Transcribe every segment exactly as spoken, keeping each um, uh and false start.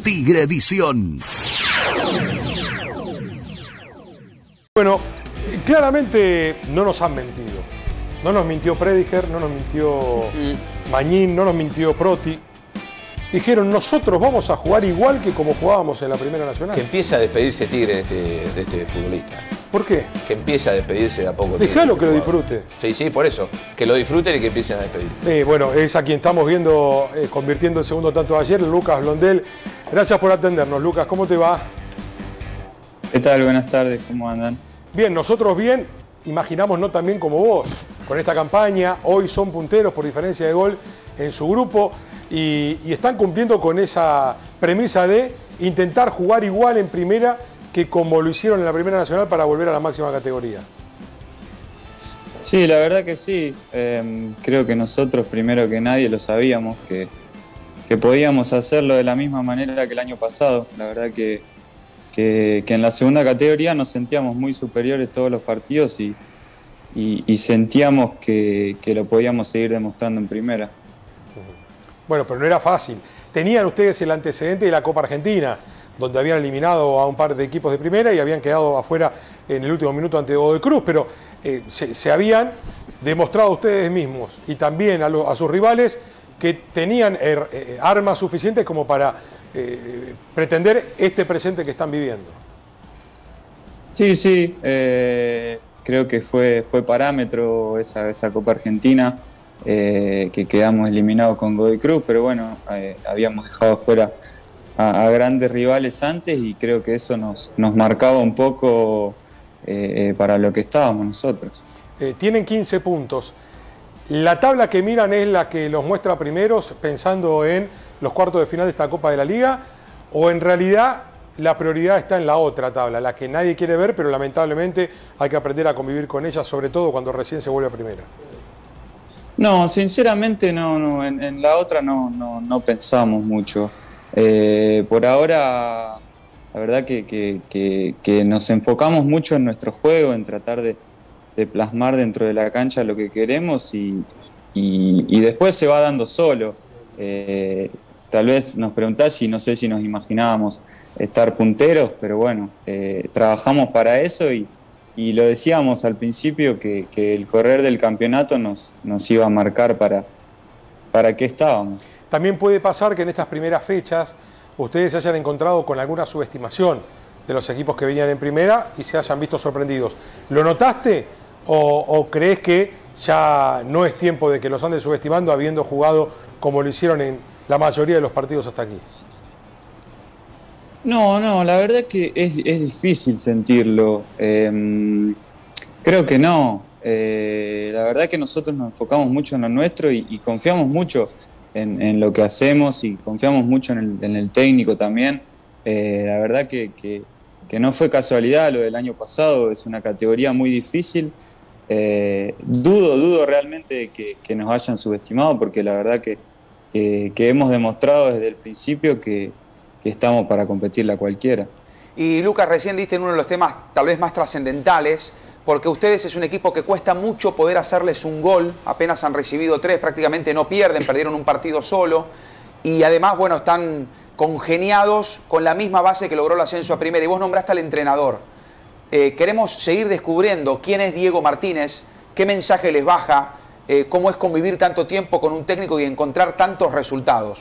Tigrevisión. Bueno, claramente no nos han mentido. No nos mintió Prediger, no nos mintió Mañín, no nos mintió Proti. Dijeron, nosotros vamos a jugar igual que como jugábamos en la Primera Nacional. Que empiece a despedirse Tigre de este, de este futbolista. ¿Por qué? Que empiece a despedirse de a poco. Dejalo que lo disfrute. Sí, sí, por eso. Que lo disfruten y que empiecen a despedir. Eh, bueno, es a quien estamos viendo eh, convirtiendo el segundo tanto de ayer, Lucas Blondel. Gracias por atendernos, Lucas. ¿Cómo te va? ¿Qué tal? Buenas tardes. ¿Cómo andan? Bien, nosotros bien. Imaginamos no tan bien como vos. Con esta campaña, hoy son punteros por diferencia de gol en su grupo y, y están cumpliendo con esa premisa de intentar jugar igual en primera que como lo hicieron en la Primera Nacional para volver a la máxima categoría. Sí, la verdad que sí. Eh, creo que nosotros primero que nadie lo sabíamos, que, que podíamos hacerlo de la misma manera que el año pasado. La verdad que, que, que en la segunda categoría nos sentíamos muy superiores todos los partidos y, y, y sentíamos que, que lo podíamos seguir demostrando en primera. Bueno, pero no era fácil. Tenían ustedes el antecedente de la Copa Argentina, donde habían eliminado a un par de equipos de primera y habían quedado afuera en el último minuto ante Godoy Cruz, pero eh, se, se habían demostrado ustedes mismos y también a, lo, a sus rivales que tenían er, eh, armas suficientes como para eh, pretender este presente que están viviendo. Sí, sí, eh, creo que fue, fue parámetro esa, esa Copa Argentina, eh, que quedamos eliminados con Godoy Cruz, pero bueno, eh, habíamos dejado afuera A, a grandes rivales antes y creo que eso nos, nos marcaba un poco eh, para lo que estábamos nosotros. Eh, tienen quince puntos. ¿La tabla que miran es la que los muestra primeros pensando en los cuartos de final de esta Copa de la Liga? ¿O en realidad la prioridad está en la otra tabla, la que nadie quiere ver, pero lamentablemente hay que aprender a convivir con ella, sobre todo cuando recién se vuelve a primera? No, sinceramente no, no en, en la otra no, no, no pensamos mucho. Eh, por ahora, la verdad que, que, que, que nos enfocamos mucho en nuestro juego, en tratar de, de plasmar dentro de la cancha lo que queremos y, y, y después se va dando solo. Eh, tal vez nos preguntás y no sé si nos imaginábamos estar punteros, pero bueno, eh, trabajamos para eso y, y lo decíamos al principio que, que el correr del campeonato nos, nos iba a marcar para, para qué estábamos. También puede pasar que en estas primeras fechas ustedes se hayan encontrado con alguna subestimación de los equipos que venían en primera y se hayan visto sorprendidos. ¿Lo notaste o, o crees que ya no es tiempo de que los anden subestimando habiendo jugado como lo hicieron en la mayoría de los partidos hasta aquí? No, no, la verdad que es, es difícil sentirlo. Eh, creo que no. Eh, la verdad que nosotros nos enfocamos mucho en lo nuestro y, y confiamos mucho En, en lo que hacemos y confiamos mucho en el, en el técnico también. Eh, la verdad que, que, que no fue casualidad lo del año pasado, es una categoría muy difícil. Eh, dudo, dudo realmente que, que nos hayan subestimado porque la verdad que, que, que hemos demostrado desde el principio que, que estamos para competirle a cualquiera. Y Lucas, recién diste en uno de los temas tal vez más trascendentales, porque ustedes es un equipo que cuesta mucho poder hacerles un gol, apenas han recibido tres, prácticamente no pierden, perdieron un partido solo, y además, bueno, están congeniados con la misma base que logró el ascenso a primera, y vos nombraste al entrenador. Eh, queremos seguir descubriendo quién es Diego Martínez, qué mensaje les baja, eh, cómo es convivir tanto tiempo con un técnico y encontrar tantos resultados.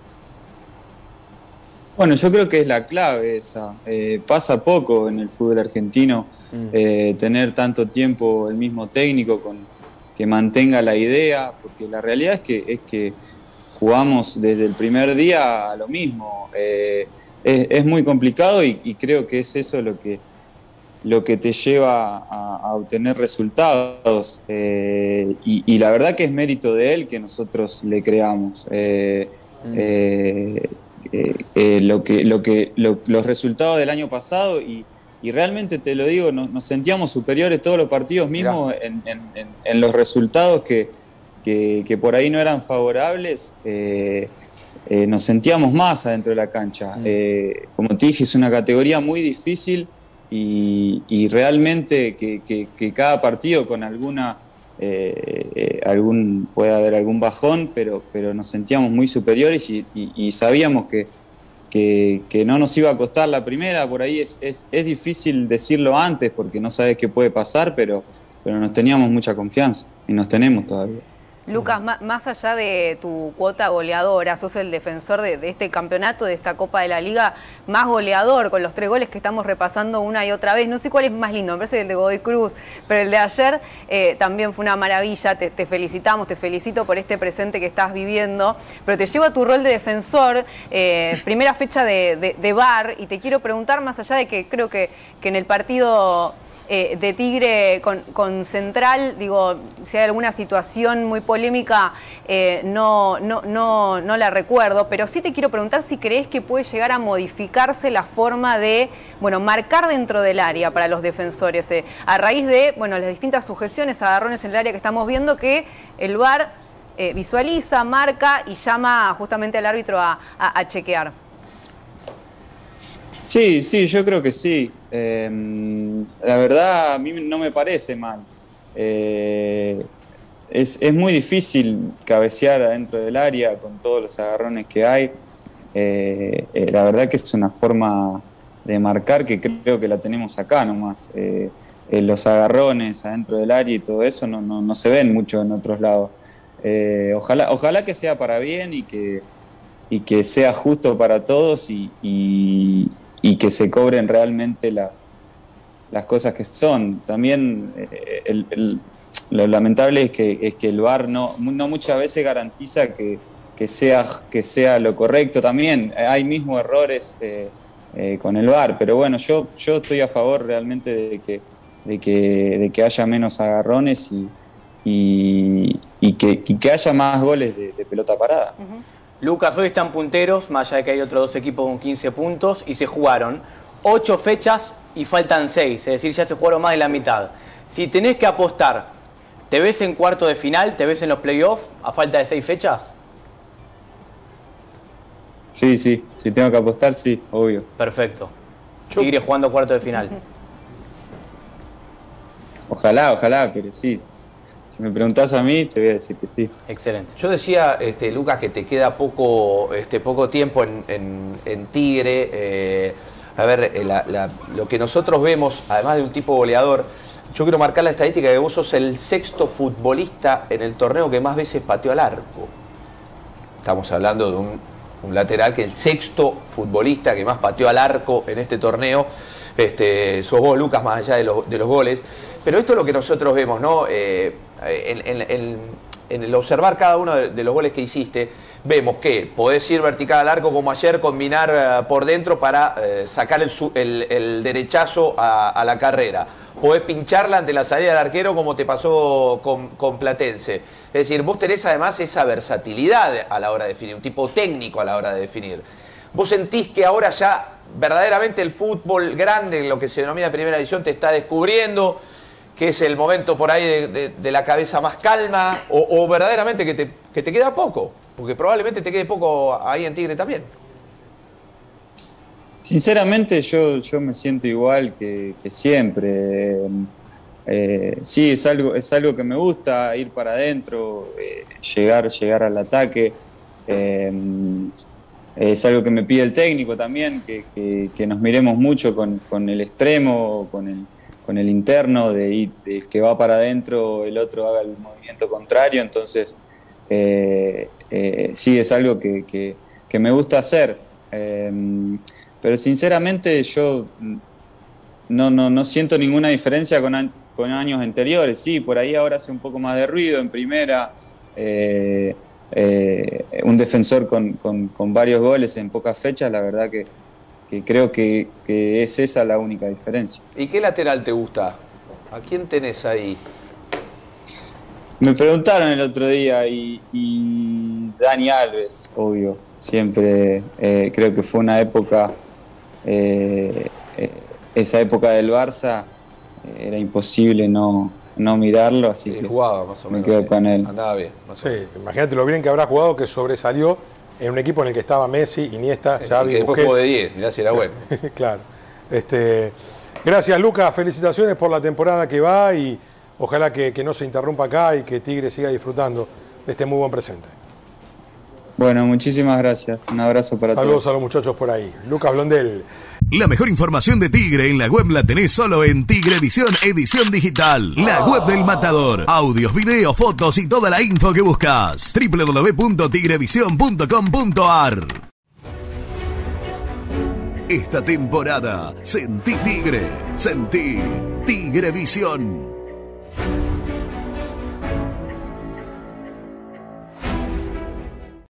Bueno, yo creo que es la clave esa. Eh, pasa poco en el fútbol argentino mm. eh, tener tanto tiempo el mismo técnico con, que mantenga la idea, porque la realidad es que, es que jugamos desde el primer día a lo mismo. Eh, es, es muy complicado y, y creo que es eso lo que, lo que te lleva a, a obtener resultados. Eh, y, y la verdad que es mérito de él que nosotros le creamos. Eh, mm. eh, Eh, eh, lo que, lo que, lo, los resultados del año pasado y, y realmente te lo digo, nos, nos sentíamos superiores todos los partidos mismos en, en, en, en los resultados que, que, que por ahí no eran favorables, eh, eh, nos sentíamos más adentro de la cancha. Mm. Eh, como te dije, es una categoría muy difícil y, y realmente que, que, que cada partido con alguna... Eh, eh, algún, puede haber algún bajón, pero, pero nos sentíamos muy superiores y, y, y sabíamos que, que, que no nos iba a costar la primera. Por ahí es, es, es difícil decirlo antes porque no sabes qué puede pasar, pero, pero nos teníamos mucha confianza y nos tenemos todavía. Lucas, más allá de tu cuota goleadora, sos el defensor de, de este campeonato, de esta Copa de la Liga, más goleador, con los tres goles que estamos repasando una y otra vez. No sé cuál es más lindo, me parece el de Godoy Cruz, pero el de ayer eh, también fue una maravilla. Te, te felicitamos, te felicito por este presente que estás viviendo, pero te llevo a tu rol de defensor, eh, primera fecha de, de, de V A R, y te quiero preguntar, más allá de que creo que, que en el partido Eh, de Tigre con, con Central, digo, si hay alguna situación muy polémica, eh, no, no, no, no la recuerdo, pero sí te quiero preguntar si crees que puede llegar a modificarse la forma de, bueno, marcar dentro del área para los defensores, eh, a raíz de, bueno, las distintas sujeciones, agarrones en el área que estamos viendo, que el V A R eh, visualiza, marca y llama justamente al árbitro a, a, a chequear. Sí, sí, yo creo que sí. Eh, la verdad, a mí no me parece mal. Eh, es, es muy difícil cabecear adentro del área con todos los agarrones que hay. Eh, eh, la verdad que es una forma de marcar que creo que la tenemos acá nomás. Eh, eh, los agarrones adentro del área y todo eso no, no, no se ven mucho en otros lados. Eh, ojalá, ojalá que sea para bien y que, y que sea justo para todos y, y y que se cobren realmente las, las cosas que son. También eh, el, el, lo lamentable es que, es que el V A R no, no muchas veces garantiza que, que, sea, que sea lo correcto también. Hay mismos errores eh, eh, con el V A R, pero bueno, yo, yo estoy a favor realmente de que, de que, de que haya menos agarrones y, y, y, que, y que haya más goles de, de pelota parada. Uh-huh. Lucas, hoy están punteros, más allá de que hay otros dos equipos con quince puntos, y se jugaron ocho fechas y faltan seis, es decir, ya se jugaron más de la mitad. Si tenés que apostar, ¿te ves en cuarto de final? ¿Te ves en los playoffs a falta de seis fechas? Sí, sí, si tengo que apostar, sí, obvio. Perfecto. Tigre jugando cuarto de final. Ojalá, ojalá, pero sí. Si me preguntás a mí, te voy a decir que sí. Excelente. Yo decía, este, Lucas, que te queda poco, este, poco tiempo en, en, en Tigre. Eh, a ver, la, la, lo que nosotros vemos, además de un tipo goleador, yo quiero marcar la estadística que vos sos el sexto futbolista en el torneo que más veces pateó al arco. Estamos hablando de un, un lateral que es el sexto futbolista que más pateó al arco en este torneo. Este, sos vos, Lucas, más allá de, lo, de los goles. Pero esto es lo que nosotros vemos, ¿no? Eh, en, en, en, en el observar cada uno de, de los goles que hiciste, vemos que podés ir vertical al arco como ayer, combinar uh, por dentro para uh, sacar el, el, el derechazo a, a la carrera. Podés pincharla ante la salida del arquero como te pasó con, con Platense. Es decir, vos tenés además esa versatilidad a la hora de definir, un tipo técnico a la hora de definir. ¿Vos sentís que ahora ya verdaderamente el fútbol grande, lo que se denomina primera división, te está descubriendo, que es el momento por ahí de, de, de la cabeza más calma, o, o verdaderamente que te, que te queda poco? Porque probablemente te quede poco ahí en Tigre también. Sinceramente yo, yo me siento igual que, que siempre. Eh, sí, es algo, es algo que me gusta, ir para adentro, eh, llegar, llegar al ataque. Eh, Es algo que me pide el técnico también, que, que, que nos miremos mucho con, con el extremo, con el, con el interno, de, ir, de que va para adentro, el otro haga el movimiento contrario. Entonces, eh, eh, sí, es algo que, que, que me gusta hacer. Eh, pero sinceramente yo no, no, no siento ninguna diferencia con, a, con años anteriores. Sí, por ahí ahora hace un poco más de ruido en primera. Eh, Eh, un defensor con, con, con varios goles en pocas fechas, la verdad que, que creo que, que es esa la única diferencia. ¿Y qué lateral te gusta? ¿A quién tenés ahí? Me preguntaron el otro día y, y Dani Alves, obvio, siempre eh, creo que fue una época, eh, eh, esa época del Barça, eh, era imposible no... no mirarlo, así sí, que jugaba más o menos, me quedo sí. con él. Andaba bien. Más sí, imagínate lo bien que habrá jugado, que sobresalió en un equipo en el que estaba Messi, Iniesta, Xavi, y que después jugó de diez, mirá si era bueno. Claro. Este, gracias, Lucas, felicitaciones por la temporada que va y ojalá que, que no se interrumpa acá y que Tigre siga disfrutando de este muy buen presente. Bueno, muchísimas gracias. Un abrazo para Saludos todos. a los muchachos por ahí. Lucas Blondel. La mejor información de Tigre en la web la tenés solo en Tigrevisión Edición Digital. La web del Matador. Audios, videos, fotos y toda la info que buscas. doble u doble u doble u punto tigrevisión punto com punto a r. Esta temporada, sentí Tigre, sentí Tigrevisión.